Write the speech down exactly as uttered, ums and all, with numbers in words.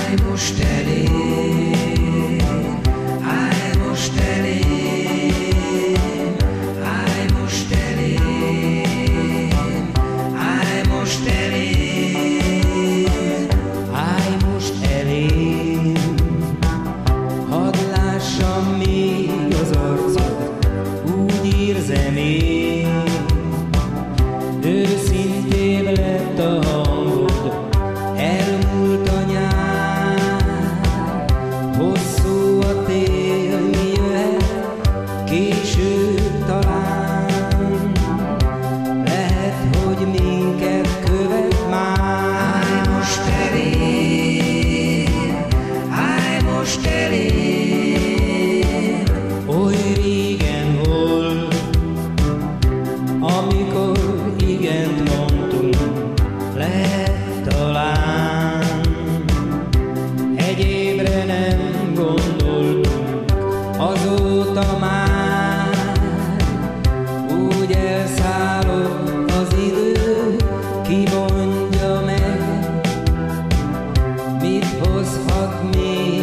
Állj most elém, állj most elém, állj most elém, állj most elém, állj most elém. Hadd lássam még az arcod, úgy érzem én, őszintébb lett a hangod, elmúlt a nyár, hosszú a tél, mi jöhet később talán, lehet, hogy minket követ már. Állj most elém, állj most elém, oly régen volt, amikor igent mondtunk, lehet talán, egyébre nem gondoltunk, azóta már úgy elszállott az idő, ki mondja meg, mit hozhat még